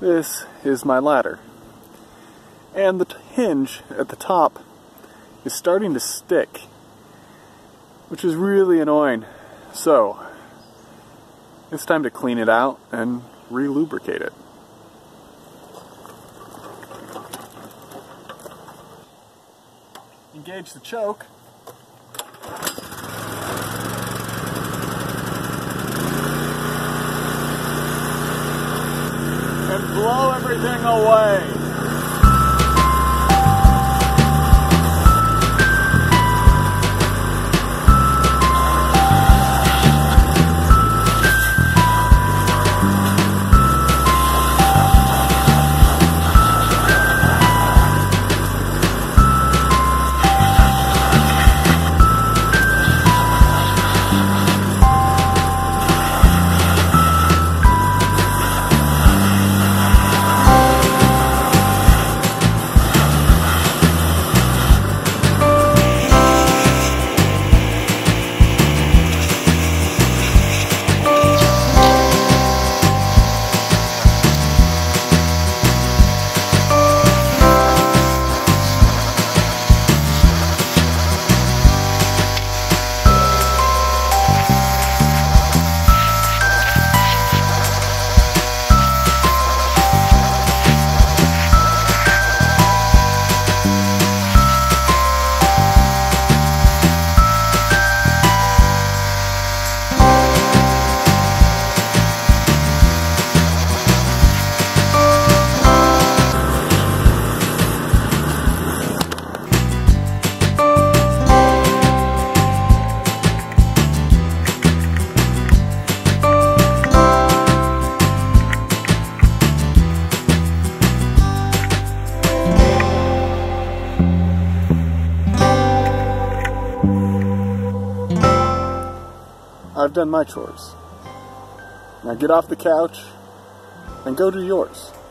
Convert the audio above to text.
this is my ladder. And the hinge at the top is starting to stick, which is really annoying. So, it's time to clean it out and re-lubricate it. Engage the choke. And blow everything away. I've done my chores. Now get off the couch and go do yours.